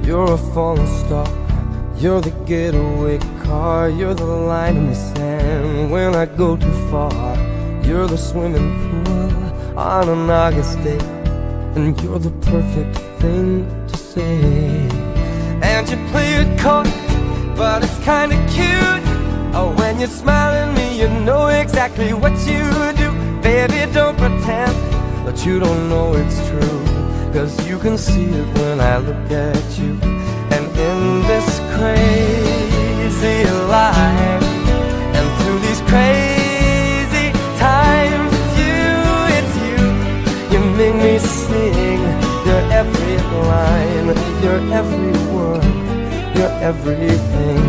You're a falling star, you're the getaway car, you're the line in the sand when I go too far. You're the swimming pool on an August day, and you're the perfect thing to say. And you play it coy, but it's kinda cute. Oh, when you smile at me, you know exactly what you do. Baby, don't pretend that you don't know it's true, 'cause you can see it when I look at you. And in this crazy life, and through these crazy times, it's you, you make me sing your every line, your every word, your everything.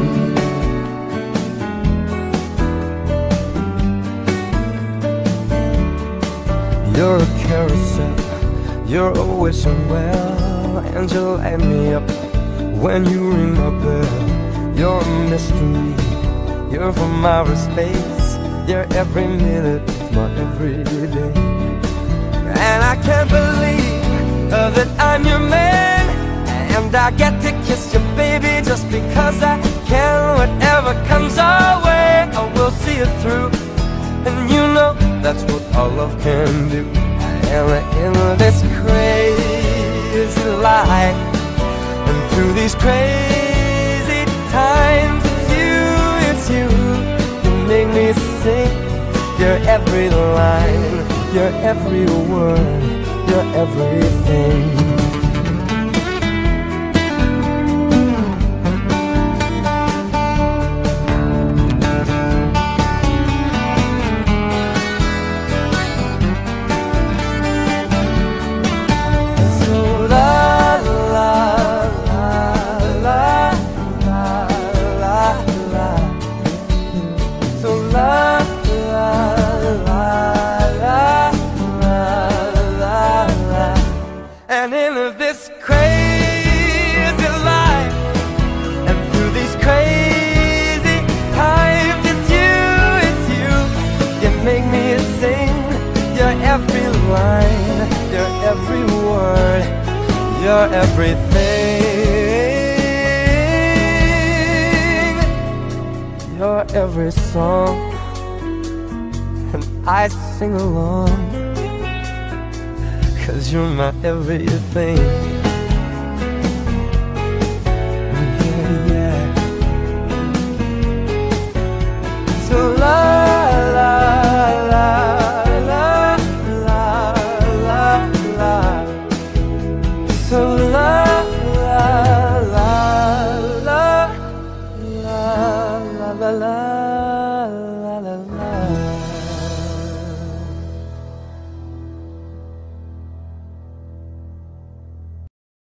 You're a carousel, you're always well, and you light me up when you ring my bell. You're a mystery, you're from outer space, you're every minute of my everyday. And I can't believe that I'm your man, and I get to kiss you, baby, just because I can. Whatever comes our way, I will see it through, and you know that's what our love can do. And in this crazy life, and through these crazy times, it's you, you make me sing your every line, your every word, your everything. And in this crazy life, and through these crazy times, it's you, you make me sing your every line, your every word, your everything, your every song, and I sing along, 'cause you're my everything. Yeah, yeah. So la la la la la la la. So